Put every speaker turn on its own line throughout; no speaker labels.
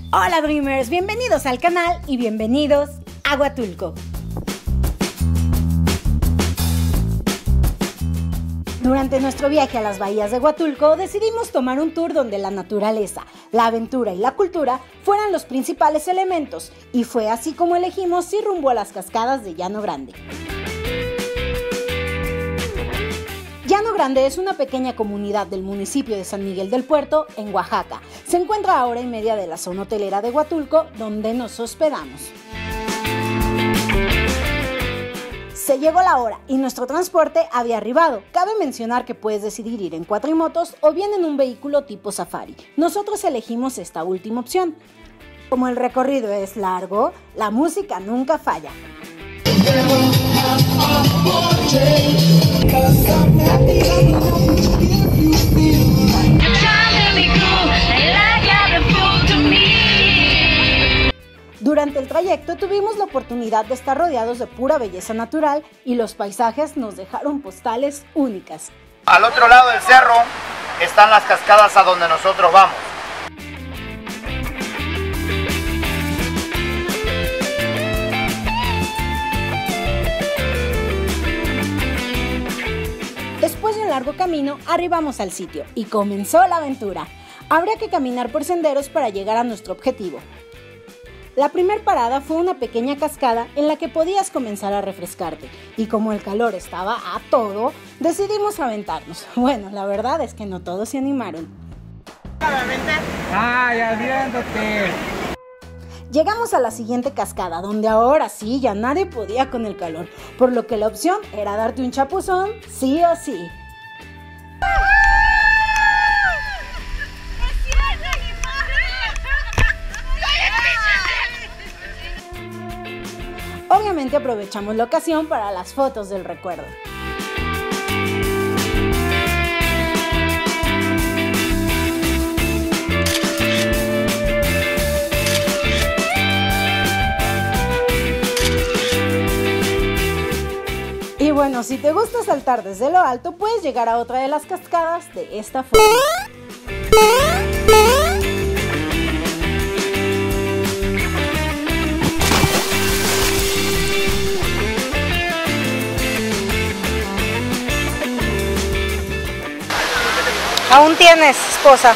Hola Dreamers, bienvenidos al canal y bienvenidos a Huatulco. Durante nuestro viaje a las bahías de Huatulco decidimos tomar un tour donde la naturaleza, la aventura y la cultura fueran los principales elementos, y fue así como elegimos ir rumbo a las cascadas de Llano Grande. Llano Grande es una pequeña comunidad del municipio de San Miguel del Puerto, en Oaxaca. Se encuentra a hora y media de la zona hotelera de Huatulco, donde nos hospedamos. Se llegó la hora y nuestro transporte había arribado. Cabe mencionar que puedes decidir ir en cuatrimotos o bien en un vehículo tipo safari. Nosotros elegimos esta última opción. Como el recorrido es largo, la música nunca falla. Durante el trayecto tuvimos la oportunidad de estar rodeados de pura belleza natural y los paisajes nos dejaron postales únicas.
Al otro lado del cerro están las cascadas a donde nosotros vamos.
Después de un largo camino, arribamos al sitio y comenzó la aventura. Habría que caminar por senderos para llegar a nuestro objetivo. La primera parada fue una pequeña cascada en la que podías comenzar a refrescarte, y como el calor estaba a todo, decidimos aventarnos. Bueno, la verdad es que no todos se animaron.
¡Ay, aviéntate!
Llegamos a la siguiente cascada, donde ahora sí ya nadie podía con el calor, por lo que la opción era darte un chapuzón sí o sí. Obviamente aprovechamos la ocasión para las fotos del recuerdo. Y bueno, si te gusta saltar desde lo alto, puedes llegar a otra de las cascadas de esta forma.
Aún tienes esposa.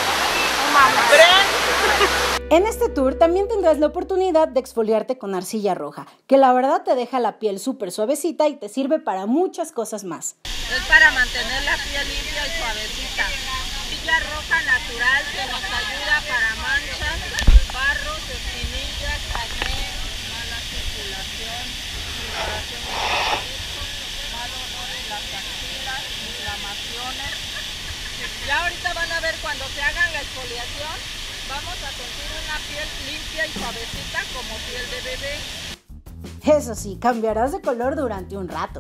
En este tour también tendrás la oportunidad de exfoliarte con arcilla roja, que la verdad te deja la piel súper suavecita y te sirve para muchas cosas más.
Es para mantener la piel limpia y suavecita. Arcilla roja natural que nos ayuda para manchas, barros, espinillas, acné, mala circulación, sudoración del pellizco, mal olor en las axilas, inflamaciones. Ya ahorita van a ver cuando se hagan la exfoliación, vamos a sentir una piel limpia y suavecita como piel de bebé.
Eso sí, cambiarás de color durante un rato.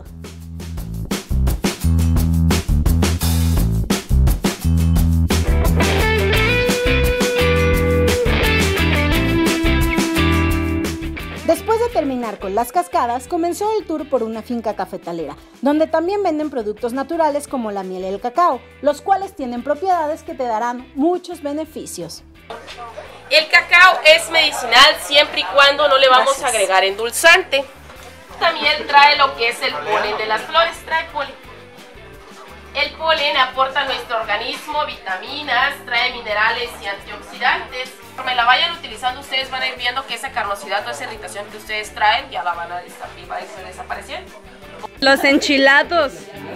Después de terminar con las cascadas, comenzó el tour por una finca cafetalera, donde también venden productos naturales como la miel y el cacao, los cuales tienen propiedades que te darán muchos beneficios.
El cacao es medicinal siempre y cuando no le vamos a agregar endulzante. También trae lo que es el polen de las flores, trae polen. El polen aporta a nuestro organismo vitaminas, trae minerales y antioxidantes. Conforme la vayan utilizando, ustedes van a ir viendo que esa carnosidad o esa irritación que ustedes traen ya la van a desaparecer.
Los enchilados.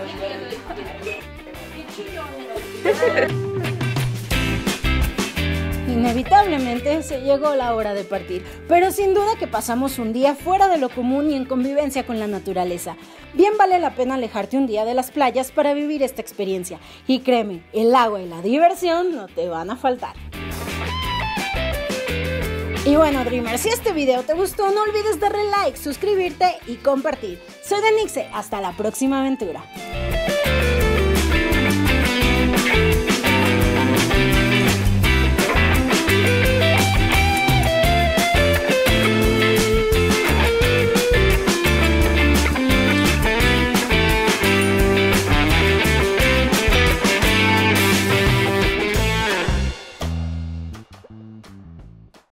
Inevitablemente se llegó la hora de partir, pero sin duda que pasamos un día fuera de lo común y en convivencia con la naturaleza. Bien vale la pena alejarte un día de las playas para vivir esta experiencia. Y créeme, el agua y la diversión no te van a faltar. Y bueno, Dreamers, si este video te gustó, no olvides darle like, suscribirte y compartir. Soy Denixe, hasta la próxima aventura.